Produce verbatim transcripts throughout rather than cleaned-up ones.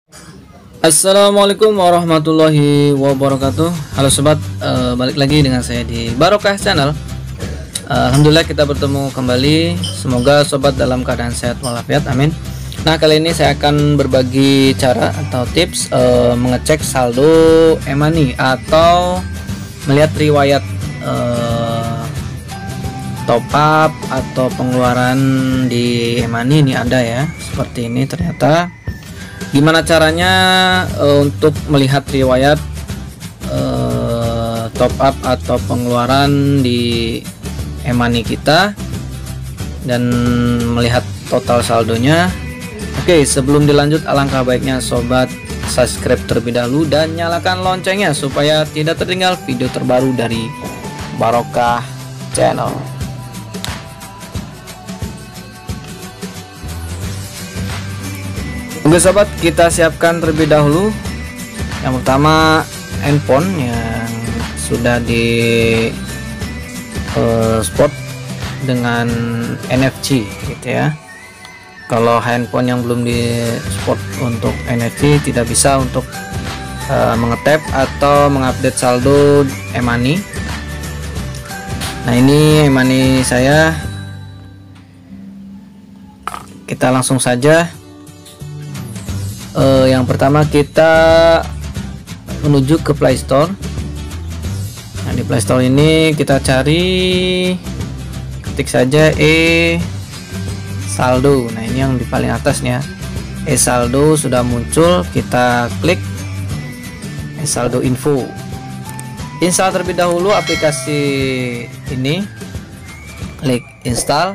Assalamualaikum warahmatullahi wabarakatuh. Halo sobat, uh, balik lagi dengan saya di Barokah Channel. uh, Alhamdulillah kita bertemu kembali. Semoga sobat dalam keadaan sehat walafiat, amin. Nah, kali ini saya akan berbagi cara atau tips uh, mengecek saldo e-money atau melihat riwayat uh, top up atau pengeluaran di e-money. Ini ada ya, seperti ini ternyata. Gimana caranya uh, untuk melihat riwayat uh, top up atau pengeluaran di e-money kita dan melihat total saldonya. Oke, sebelum dilanjut alangkah baiknya sobat subscribe terlebih dahulu dan nyalakan loncengnya supaya tidak tertinggal video terbaru dari Barokah Channel. Oke sobat, kita siapkan terlebih dahulu. Yang pertama handphone yang sudah di uh, spot dengan N F C gitu ya. Kalau handphone yang belum di spot untuk N F C tidak bisa untuk uh, mengetap atau mengupdate saldo e-money. Nah, ini e-money saya. Kita langsung saja. Uh, yang pertama kita menuju ke Play Store. Nah, di Play Store ini kita cari, ketik saja e saldo. Nah, ini yang di paling atasnya e saldo sudah muncul. Kita klik e saldo info. Install terlebih dahulu aplikasi ini. Klik install.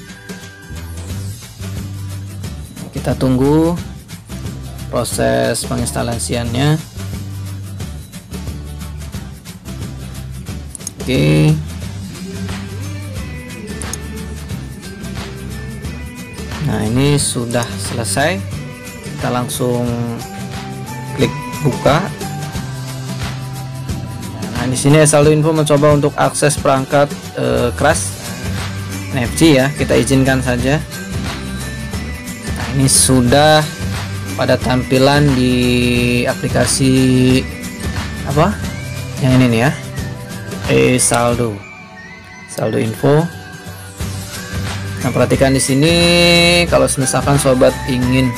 Kita tunggu proses penginstalasiannya. Oke. Nah, ini sudah selesai. Kita langsung klik buka. Nah, di sini saldo info mencoba untuk akses perangkat eh, keras N F C ya. Kita izinkan saja. Nah, ini sudah pada tampilan di aplikasi apa yang ini nih ya, e saldo saldo info. Nah, perhatikan di sini kalau misalkan sobat ingin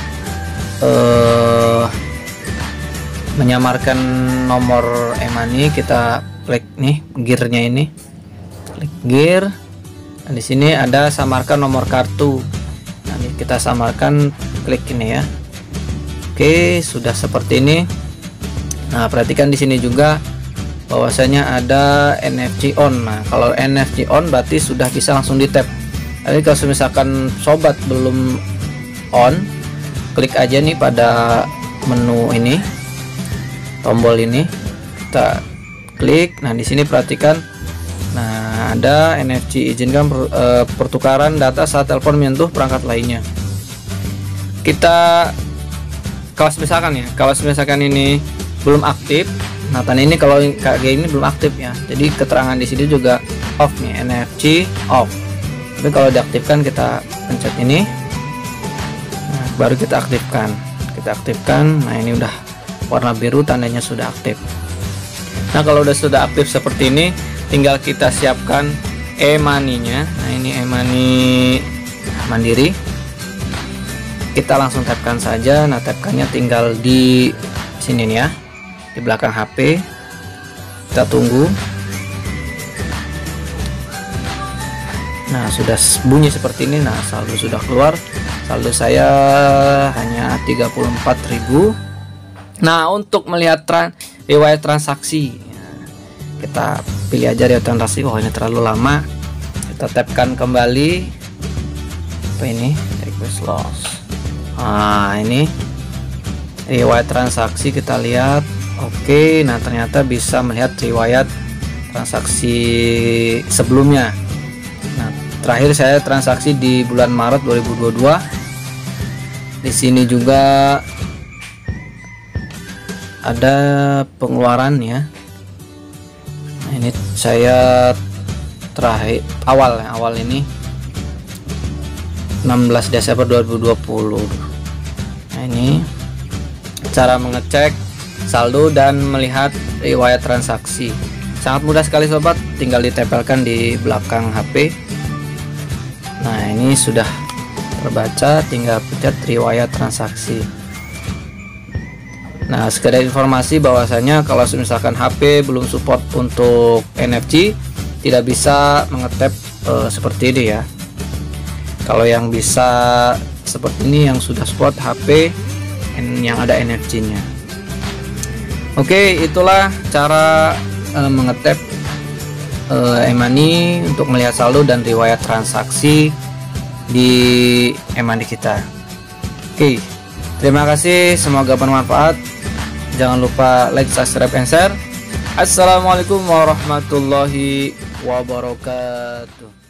uh, menyamarkan nomor e-money, kita klik nih gearnya ini, klik gear. Nah, di sini ada samarkan nomor kartu. Nah, ini kita samarkan, klik ini ya. Oke, sudah seperti ini. Nah, perhatikan di sini juga bahwasanya ada N F C on. Nah, kalau N F C on berarti sudah bisa langsung di tap. Tapi kalau misalkan sobat belum on, klik aja nih pada menu ini, tombol ini, kita klik. Nah, di sini perhatikan. Nah, ada N F C izinkan per, e, pertukaran data saat telepon menyentuh perangkat lainnya. Kita kalau misalkan ya, kalau misalkan ini belum aktif, nah tadi ini kalau kayak ini belum aktif ya, jadi keterangan di sini juga off nih, N F C off. Tapi kalau diaktifkan kita pencet ini, nah, baru kita aktifkan, kita aktifkan. Nah, ini udah warna biru, tandanya sudah aktif. Nah, kalau udah sudah aktif seperti ini, tinggal kita siapkan e-money-nya. Nah, ini e-money mandiri. Kita langsung tapkan saja. Nah, tapkannya tinggal di sini nih ya, di belakang H P. Kita tunggu. Nah, sudah bunyi seperti ini. Nah, saldo sudah keluar. Saldo saya hanya tiga puluh empat ribu. Nah, untuk melihat tran riwayat transaksi, kita pilih aja riwayat transaksi. Oh, ini terlalu lama. Kita tapkan kembali. Apa ini? Request loss. Nah, ini riwayat transaksi kita lihat. Oke, nah ternyata bisa melihat riwayat transaksi sebelumnya. Nah, terakhir saya transaksi di bulan Maret dua ribu dua puluh dua. Di sini juga ada pengeluaran ya. Nah, ini saya terakhir awal awal ini enam belas Desember dua ribu dua puluh. Nah, ini cara mengecek saldo dan melihat riwayat transaksi. Sangat mudah sekali sobat, tinggal ditempelkan di belakang H P. Nah, ini sudah terbaca, tinggal pencet riwayat transaksi. Nah, sekedar informasi bahwasanya kalau misalkan H P belum support untuk N F C, tidak bisa mengetap e, seperti ini ya. Kalau yang bisa seperti ini yang sudah support H P yang ada N F C-nya. Oke, itulah cara e, mengetap e, e-money untuk melihat saldo dan riwayat transaksi di e-money kita. Oke, terima kasih, semoga bermanfaat. Jangan lupa like, subscribe, and share. Assalamualaikum warahmatullahi wabarakatuh.